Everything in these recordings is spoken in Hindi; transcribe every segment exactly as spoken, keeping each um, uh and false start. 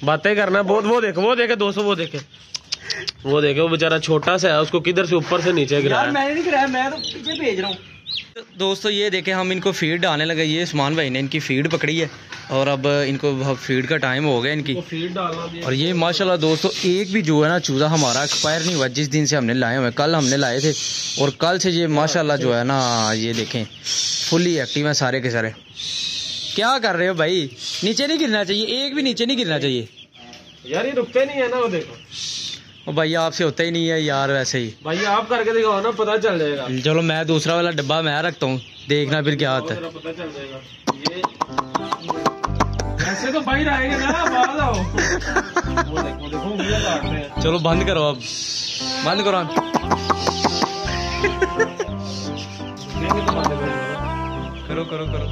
बातें करना बहुत। वो देखे वो देखे दोस्तों, वो देखे वो देखे वो बेचारा छोटा सा है, उसको किधर से ऊपर से नीचे गिराया। मैंने नहीं गिराया, मैं तो पीछे भेज रहा हूँ। दोस्तों ये देखे हम इनको फीड डालने लगे, ये उस्मान भाई ने इनकी फीड पकड़ी है और अब इनको फीड का टाइम हो गया इनकी फीड डालना भी। और ये माशाल्लाह दोस्तों एक भी जो है ना चूजा हमारा एक्सपायर नहीं हुआ जिस दिन से हमने लाए हुए। कल हमने लाए थे और कल से ये माशाल्लाह जो है ना ये देखें फुल्ली एक्टिव है सारे के सारे। क्या कर रहे हो भाई, नीचे नहीं गिरना चाहिए, एक भी नीचे नहीं गिरना चाहिए यार। ये रुकते नहीं है ना, वो देखो। और भाई आपसे होता ही नहीं है यार, वैसे ही भाई आप करके दिखाओ ना, पता चल जाएगा। चलो मैं दूसरा वाला डब्बा मैं रखता हूँ, देखना फिर क्या होता है। पता चल जाएगा। ये ऐसे तो बाहर आएंगे ना, बाहर आओ। वो देखो देखो उंगलियां काट रहे हैं। चलो बंद करो, अब बंद करो। करो करो करो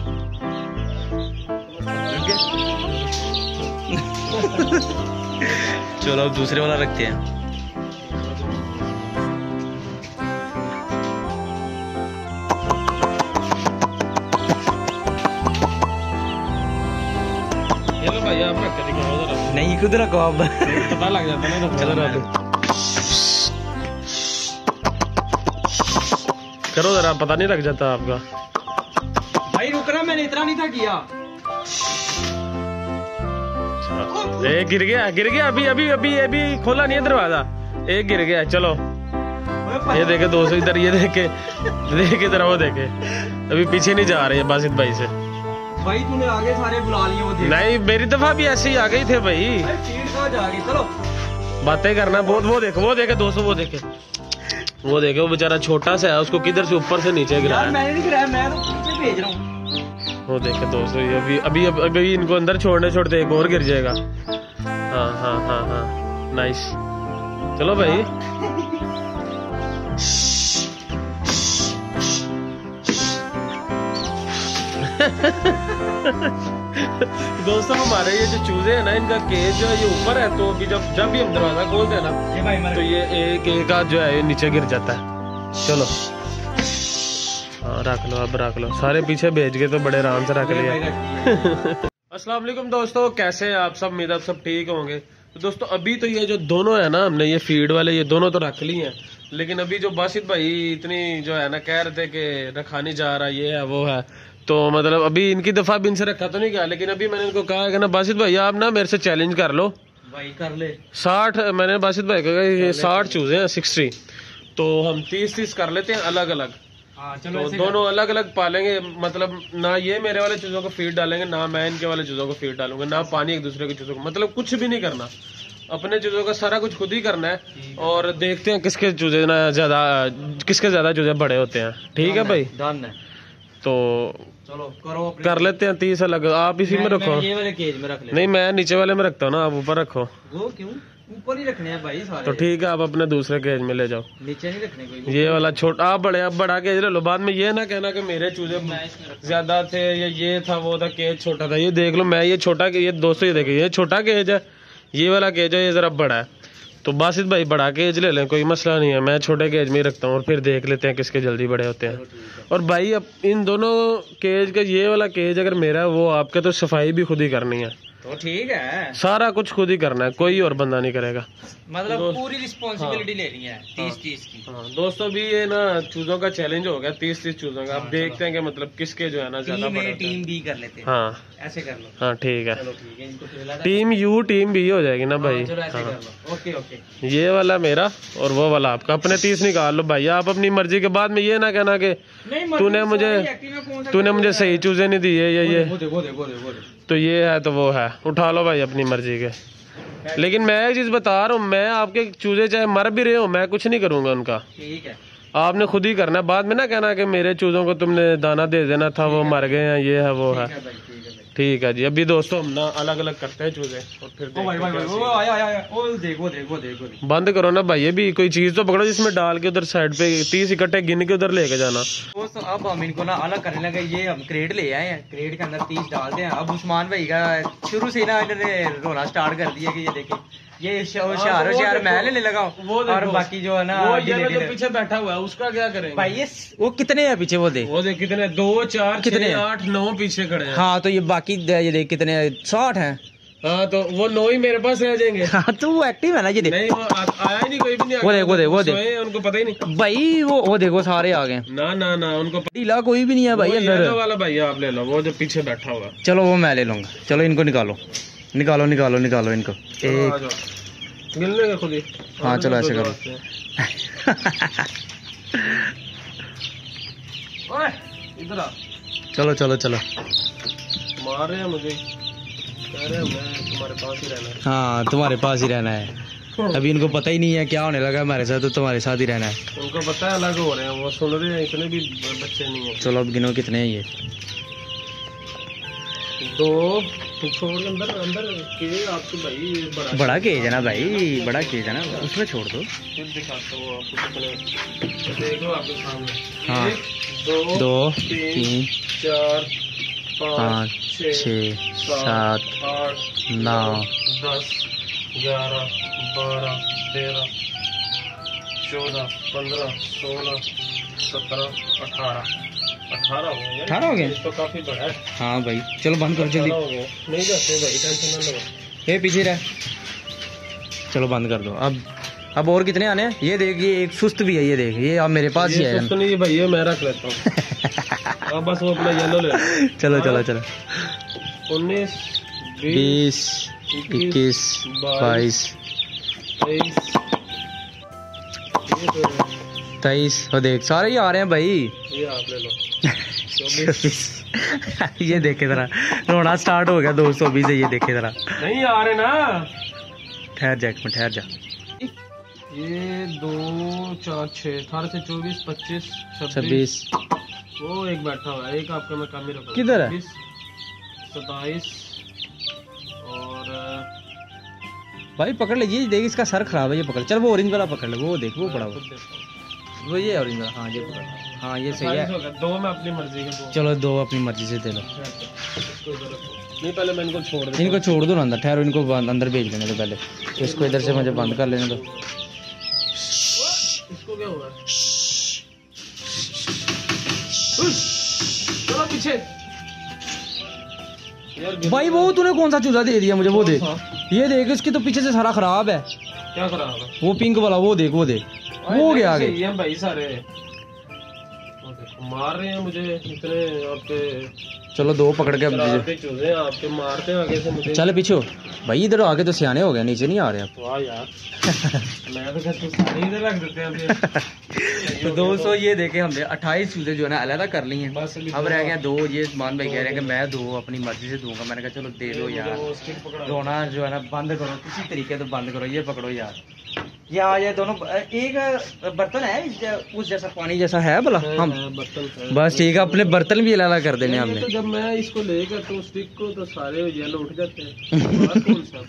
चलो अब दूसरे वाला रखते हैं। ये लो भाई, आप रख के दिखाओ जरा। नहीं खुद रखो आप, पता लग जाता है ना। चलो करो जरा, पता नहीं लग जाता आपका। भाई रुक रहा, मैंने इतना नहीं था किया। एक गिर गया गिर गया अभी अभी अभी अभी खोला नहीं है दरवाजा, एक गिर गया। चलो ये देखे दोस्तों, इधर ये देखे देखे जरा, वो देखे अभी पीछे नहीं जा रहे हैं बासित भाई से। भाई तूने आगे सारे बुला लिए, वो नहीं मेरी दफा भी ऐसे ही आ गई थे भाई। चलो बातें करना बहुत। वो देखे वो देखे दोस्तों, वो देखे वो देखे वो बेचारा छोटा सा है, उसको किधर से ऊपर से नीचे गिराया। मैंने नहीं गिराया, मैं तो पीछे भेज रहा हूँ। वो देखे दोस्तों, ये अभी अभी अभी इनको अंदर छोड़ने छोड़ते एक और गिर जाएगा। हाँ हाँ हाँ हाँ नाइस। चलो भाई दोस्तों हमारे ये जो चूजे है ना, इनका केज जो है ये ऊपर है, तो अभी जब जब भी हम दरवाजा खोलते हैं ना, तो ये एक एक आध जो है ये नीचे गिर जाता है। चलो हाँ रख लो, अब रख लो, सारे पीछे भेज के तो बड़े आराम से रख लिया। अस्सलाम वालेकुम दोस्तों, कैसे हैं आप सब? उम्मीद आप सब ठीक होंगे। तो दोस्तों अभी तो ये जो दोनों है ना, हमने ये फीड वाले ये दोनों तो रख लिए हैं, लेकिन अभी जो बासित भाई इतनी जो है ना कह रहे थे कि रखा नहीं जा रहा, ये है वो है, तो मतलब अभी इनकी दफा भी इनसे रखा तो नहीं गया, लेकिन अभी मैंने इनको कहा है कि ना बासित भाई आप ना मेरे से चैलेंज कर लो भाई, कर ले साठ। मैंने बासित भाई कहा ये साठ चूजे हैं, सिक्सटी, तो हम तीस तीस कर लेते हैं अलग अलग। तो दोनों अलग अलग पालेंगे, मतलब ना ये मेरे वाले चूजों को फीड डालेंगे, ना मैं इनके वाले चूजों को फीड डालूंगा, ना पानी एक दूसरे के चूजों को, मतलब कुछ भी नहीं करना, अपने चूजों का सारा कुछ खुद ही करना है। और देखते हैं किसके चूजे ना ज्यादा, किसके ज्यादा चूजे बड़े होते हैं। ठीक है भाई, डन है। तो चलो करो, कर लेते हैं तीस अलग। आप इसी में रखो, ये वाले केज में रख ले। नहीं मैं नीचे वाले में रखता हूँ ना, आप ऊपर रखो। वो क्यों? ऊपर ही रखने हैं भाई सारे। तो ठीक है, आप अपने दूसरे केज में ले जाओ, नीचे नहीं रखने कोई। ये वाला छोटा आप बड़े आप बड़ा केज ले लो, बाद में ये ना कहना कि मेरे चूजे ज्यादा थे या ये था वो था, केज छोटा था। ये देख लो, मैं ये छोटा, ये दोस्तों ये देखिए, ये छोटा केज है, ये वाला केज है, ये जरा बड़ा है। तो बासित भाई बड़ा केज ले लें, कोई मसला नहीं है, मैं छोटे केज में ही रखता हूँ और फिर देख लेते हैं किसके जल्दी बड़े होते हैं। और भाई अब इन दोनों केज का, ये वाला केज अगर मेरा है वो आपके, तो सफाई भी खुद ही करनी है। तो ठीक है, सारा कुछ खुद ही करना है, कोई और बंदा नहीं करेगा, मतलब पूरी रिस्पॉन्सिबिलिटी लेनी है तीस तीस की। हाँ दोस्तों भी ये ना चूजों का चैलेंज हो गया, तीस तीस चूजों का। अब देखते हैं कि मतलब किसके जो है ना ज्यादा बड़े। टीम बी कर लेते हैं, हाँ ऐसे कर लो। हाँ ठीक है, चलो ठीक है, इनको टीम यू टीम बी हो जाएगी ना भाई। चलो ऐसे कर लो, ओके ओके। ये वाला मेरा और वो वाला आपका, अपने तीस निकाल लो भाई आप अपनी मर्जी के। बाद में ये ना कहना कि तूने मुझे तूने मुझे सही चूजे नहीं दिए या ये, तो ये है तो वो है, उठा लो भाई अपनी मर्जी के। लेकिन मैं एक चीज बता रहा हूँ, मैं आपके चूजे चाहे मर भी रहे हो, मैं कुछ नहीं करूंगा उनका, ठीक है? आपने खुद ही करना, बाद में ना कहना कि मेरे चूजों को तुमने दाना दे देना था, वो मर गए हैं, ये है वो है। ठीक है जी, अभी दोस्तों हम ना अलग अलग करते हैं चूजे और फिर ओ भाई भाई भाई, वो आया आया आया, ओ देखो देखो देखो। बंद करो ना भाई, ये भी कोई चीज तो पकड़ो जिसमें डाल के उधर साइड पे तीस इकट्ठे गिन के उधर लेके जाना। दोस्तों अब हम इनको ना अलग करने लगे, ये हम क्रेट ले आए हैं, क्रेट के अंदर तीस डालते हैं। अब उस्मान भाई का शुरू से ना इन्होंने रोना स्टार्ट कर दिया कि ये देखे ये होशियार होशियार मैं लेने लगा, और बाकी जो है ना वो ये जो पीछे बैठा हुआ है उसका क्या करेंगे भाई? ये वो कितने हैं पीछे? वो देख वो देख कितने, दो चार कितने आठ नौ पीछे खड़े हैं। हाँ तो ये बाकी ये देख कितने, साठ हैं। हाँ तो वो नौ ही मेरे पास रह जाएंगे। हाँ तो वो एक्टिव है ना ये देख। नहीं वो आ, आया ही नहीं, कोई भी नहीं। वो देख वो देख वो देख उनको पता ही नहीं भाई। वो वो देखो सारे आ गए। ना ना ना उनको ढीला कोई भी नहीं है भाई अंदर वाला। भाई आप ले लो वो जो पीछे बैठा हुआ। चलो वो मैं ले लूंगा। चलो इनको निकालो निकालो निकालो निकालो इनको। एक मिलने का खुद ही। हाँ चलो ऐसे करो। इधर आ। चलो चलो चलो। मार रहे हैं मुझे, कह रहे हैं मैं तुम्हारे पास ही रहना है। हाँ तुम्हारे पास ही रहना है। अभी इनको पता ही नहीं है क्या होने लगा हमारे साथ, तो तुम्हारे साथ ही रहना है। उनको पता है अलग हो रहे हैं, वो सुन रहे हैं। इतने भी बच्चे नहीं है। चलो अब गिनो कितने हैं ये। दो छोड़ अंदर अंदर के आपके भाई। बड़ा बड़ा केज है ना भाई, बड़ा केज है ना, उसमें छोड़ दो। फिर दिखाता हूँ आपको। देखो आपके सामने। हाँ दो दो तीन तीन चार पाँच छः सात आठ नौ दस ग्यारह बारह तेरह चौदह पंद्रह सोलह सत्रह अठारह अठारह हो गए। अठारह हो गए तो काफी बड़ा है। हाँ भाई चलो बंद करो जल्दी। नहीं जाते भाई, टेंशन ना लो। ये पीछे रह। चलो बंद कर दो। अब अब और कितने आने हैं ये देख। ये एक सुस्त भी है, ये देख ये अब मेरे पास ही है। सुस्त नहीं भाई, ये मैं रख लेता हूँ। अब बस वो अपना येलो ले। चलो चलो चलो। उन्नीस बीस इक्कीस बाईस तेईस तेईस। वो देख सारे ही आ रहे हैं भाई। ये आप ले लो। ये देखे जरा रोना स्टार्ट हो गया दो सौ बीस से। ये देखे जरा नहीं आ रहे ना। ठहर जा एक मिनट ठहर जा। ये दो चार छः अठारह से चौबीस पच्चीस छब्बीस। वो एक बैठा हुआ है, एक आपका मैं कम ही रखूँ। किधर है? सताईस और भाई पकड़ ले। ये देख इसका सर खराब है, ये पकड़। चल वो ऑरेंज वाला पकड़ ले। वो देख वो बड़ा वो ये ऑरेंज वाला। हाँ ये पकड़। हाँ ये सही है। दो मैं अपनी मर्जी के दो। चलो दो अपनी मर्जी से दे लो। नहीं पहले मैं इनको छोड़ दूँ। इनको छोड़ दो ना अंदर। ठहरो इनको अंदर भेज लेने दो पहले। इसको इधर से मुझे बंद कर लेने दो। इसको क्या हुआ? चलो पीछे। भाई वो तूने कौन सा चूजा दे दिया मुझे? वो देख ये देख इसकी तो पीछे से सारा खराब है। क्या खराब है? वो पिंक वाला। वो देख वो देख वो गया आगे। ये भाई सारे मार रहे हैं मुझे इतने आपके। चलो दो पकड़ के आपके चूजे आपके मारते हैं आगे से मुझे। चल पीछे भाई। इधर आगे तो सियाने हो गए, नीचे नहीं आ रहे आप। वाह यार। मैं तो कहता हूं सारे इधर रख देते हैं। तो दोस्तों ये देखे हमने अट्ठाईस चूजे जो है ना अलग कर ली हैं। अब रह गया दो। ये मान भाई कह रहे हैं कि मैं दो अपनी मर्जी से दूंगा। मैंने कहा चलो दे दो यार। रोना जो है ना बंद करो किसी तरीके से बंद करो। ये पकड़ो यार। या ये दोनों एक बर्तन है उस जैसा पानी जैसा है भला। हम बस ठीक है अपने बर्तन भी अलग कर देने हमने। तो जब मैं इसको लेकर तो स्टिक को तो सारे येलो उठ जाते हैं।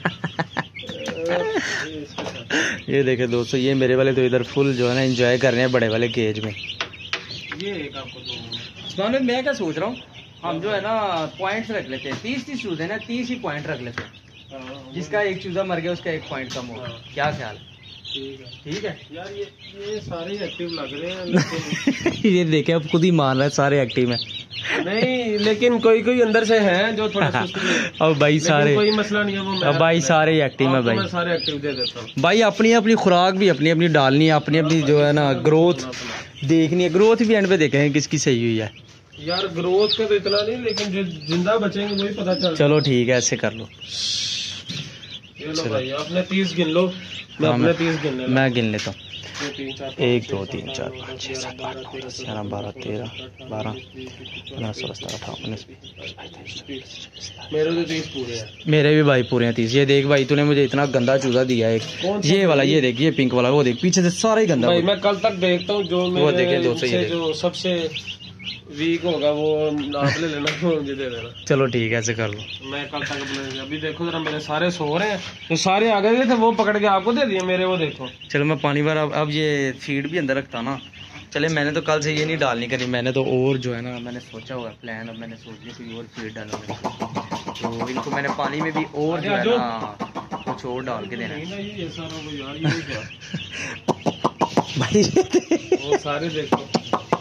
ये देखे दोस्तों ये मेरे वाले तो इधर फुल जो है ना एंजॉय कर रहे हैं बड़े वाले केज में। ये एक आपको दो। मैं क्या सोच रहा हूँ हम जो है ना पॉइंट्स रख लेते हैं। तीस तीस चूजे ना तीस ही पॉइंट रख लेते हैं। जिसका एक चूजा मर गया उसका एक पॉइंट कम होगा। क्या ख्याल? ठीक है ठीक है यार। ये ये सारे एक्टिव लग रहे हैं। ये देखे अब खुद ही मान रहा है सारे एक्टिव है। नहीं लेकिन कोई कोई अंदर से है जो थोड़ा सुस्त है। अब भाई सारे कोई मसला नहीं है वो। अब भाई सारे एक्टिव है भाई। मैं सारे एक्टिव दे देता हूँ भाई। अपनी अपनी खुराक भी अपनी अपनी डालनी है। अपनी अपनी जो है ना ग्रोथ देखनी है। ग्रोथ भी एंड पे देखेंगे किसकी सही हुई है यार। ग्रोथ का तो इतना नहीं लेकिन जो जिंदा बचेंगे वही पता चल। चलो ठीक है ऐसे कर लो। ये लो भाई आपने तीस गिन लो। मैं अपने तीस गिन लेता। मैं गिन लेता हूँ। एक दो तीन चार पाँच छः सात आठ नौ दस ग्यारह बारह तेरह बारह पंद्रह सोलह सत्रह अठारह उन्नीस मेरे तो तीस पूरे हैं। मेरे भी भाई पूरे हैं तीस। ये देख भाई तूने मुझे इतना गंदा चूजा दिया एक। ये वाला ये देख ये पिंक वाला। वो देख पीछे से सारा ही गंदा। भाई मैं कल तक देखता हूँ जो वो देखे दोस्तों ये जो सबसे वीक होगा वो आप ले लेना। मुझे दे देना। चलो ठीक है ऐसे कर लो। मैं कल तक अपने अभी देखो जरा मेरे सारे सो रहे हैं। तो सारे आ गए थे वो पकड़ के आपको दे दिए मेरे। वो देखो चलो मैं पानी भर। अब अब ये फीड भी अंदर रखता ना। चले मैंने तो कल से ये नहीं डालनी करी। मैंने तो और जो है ना मैंने सोचा हुआ प्लान। अब मैंने सोच लिया कोई और फीड डालूंगा तो इनको मैंने पानी में भी और जो है ना कुछ और डाल के देना भाई। वो सारे देखो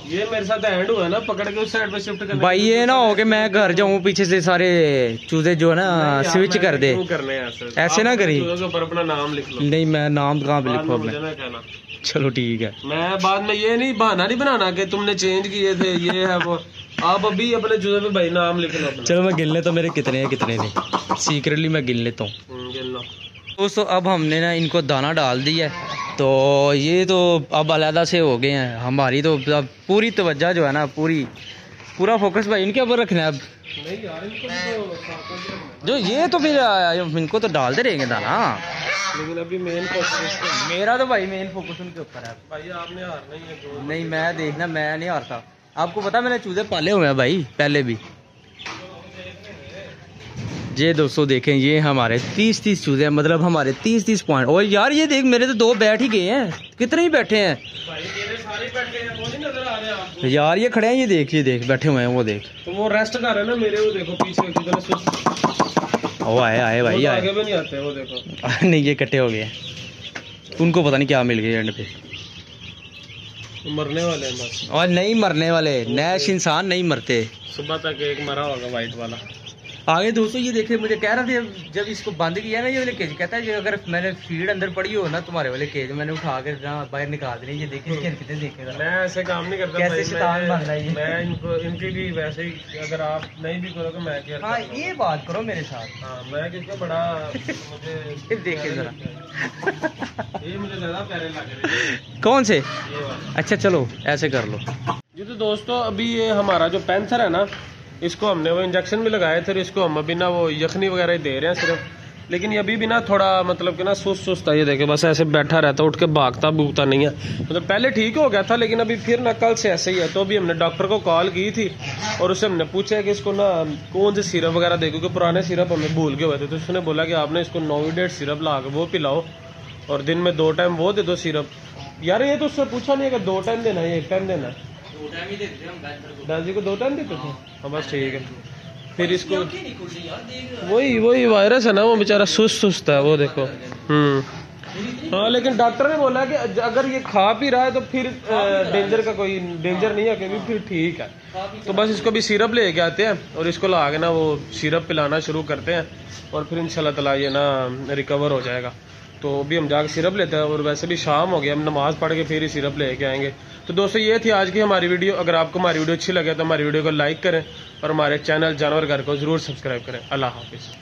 ये मेरे साथ हैंड हुआ ना, पकड़ के उस साइड पे शिफ्ट करने। भाई ये ना हो कि मैं घर जाऊं पीछे से सारे चूजे जो है ना स्विच कर दे। करने ऐसे ऐसे ना करी। चूजों के ऊपर अपना नाम लिख लो। नहीं मैं नाम कहाँ पे लिखूं अपना? चलो ठीक है। मैं बाद में ये नहीं बहाना नहीं बनाना कि तुमने चेंज किए थे ये है वो। आप अभी अपने चूजे पे भाई नाम लिख लो। चलो मैं गिन लेता हूँ मेरे कितने हैं कितने नहीं, सीक्रेटली मैं गिन लेता हूँ। गिन लो दोस्तों। अब हमने ना इनको दाना डाल दिया है, तो ये तो अब अलहदा से हो गए हैं। हमारी तो अब पूरी तवज्जो जो है ना, पूरी पूरा फोकस भाई इनके ऊपर रखना है अब। नहीं यार इनको तो जो ये तो फिर इनको तो डालते रहेंगे दाना, लेकिन अभी मेन फोकस मेरा तो भाई मेन फोकस उनके ऊपर है। भाई आपने हारना ही है। नहीं मैं देखना, मैं नहीं हारता। आपको पता मैंने चूजे पाले हुए हैं भाई पहले भी। ये दोस्तों देखें, ये हमारे तीस तीस चूजे हैं, मतलब हमारे तीस तीस पॉइंट। और यार ये देख मेरे तो दो बैठ ही गए हैं, कितने ही बैठे हैं भाई मेरे सारे बैठे हैं, वो नहीं नजर आ रहे आपको? यार ये खड़े हैं, ये देख ये देख बैठे हुए हैं, वो देख। तो वो रेस्ट कर रहे हैं ना मेरे, वो देखो पीछे कितने सुस्त। ओ आए आए भाई आए। आगे भी नहीं आते वो देखो। नहीं ये इकट्ठे हो गए, उनको पता नहीं क्या मिल गया एंड पे। मरने वाले हैं बस। और नहीं मरने वाले, नैश इंसान नहीं मरते। सुबह तक एक मरा होगा वाइट वाला। आगे दोस्तों ये देखे, मुझे कह रहे थे जब इसको बंद किया ना ये वाले केज, कहता है अगर मैंने फीड अंदर पड़ी हो ना तुम्हारे वाले केज, मैंने उठा कर बाहर निकाल देनी। ये देखिए इसके हरकतें देखेगा। मैं ऐसे काम नहीं करता कैसे शैतान बन रहा है ये। मैं इनको इनके भी वैसे ही, अगर आप नहीं भी करोगे मैं क्या। हाँ ये बात करो मेरे साथ। हाँ मैं क्योंकि बड़ा मुझे देखे जरा ये मुझे ज्यादा प्यारे लग रहे हैं। कौन से? ये वाला। अच्छा चलो ऐसे कर लो। जी तो दोस्तों अभी ये हमारा जो पैंथर है ना, इसको हमने वो इंजेक्शन भी लगाए थे, इसको हम अभी ना वो यखनी वगैरह ही दे रहे हैं सिर्फ। लेकिन ये अभी भी ना थोड़ा मतलब कि ना सुस्त सुस्त है। ये देखे बस ऐसे बैठा रहता, उठ के भागता भूगता नहीं है। मतलब पहले ठीक हो गया था, लेकिन अभी फिर ना कल से ऐसे ही है। तो अभी हमने डॉक्टर को कॉल की थी और उससे हमने पूछा कि इसको ना कौन से सिरप वगैरह दे, क्योंकि पुराने सिरप हमें भूल गए हुए थे। तो उसने बोला कि आपने इसको नोविडेट सिरप ला के वो पिलाओ और दिन में दो टाइम वो दे दो सिरप। यार ये तो उससे पूछा नहीं है कि दो टाइम देना है एक टाइम देना है। दादी को दो टाइम देते थे। हाँ बस ठीक है। फिर इसको वही वही वायरस है ना, वो बेचारा सुस्त सुस्त है वो देखो। हम्म हाँ लेकिन डॉक्टर ने बोला कि अगर ये खा पी रहा है तो फिर डेंजर का कोई डेंजर नहीं है, कि फिर ठीक है। तो बस इसको भी सिरप लेके आते हैं और इसको ला के ना वो सिरप पिलाना शुरू करते हैं और फिर इंशाल्लाह ताला ये ना रिकवर हो जाएगा। तो अभी हम जाकर सिरप लेते हैं और वैसे भी शाम हो गया, हम नमाज पढ़ के फिर ही सिरप लेके आएंगे। तो दोस्तों ये थी आज की हमारी वीडियो। अगर आपको हमारी वीडियो अच्छी लगे तो हमारी वीडियो को लाइक करें और हमारे चैनल जानवर घर को जरूर सब्सक्राइब करें। अल्लाह हाफिज़।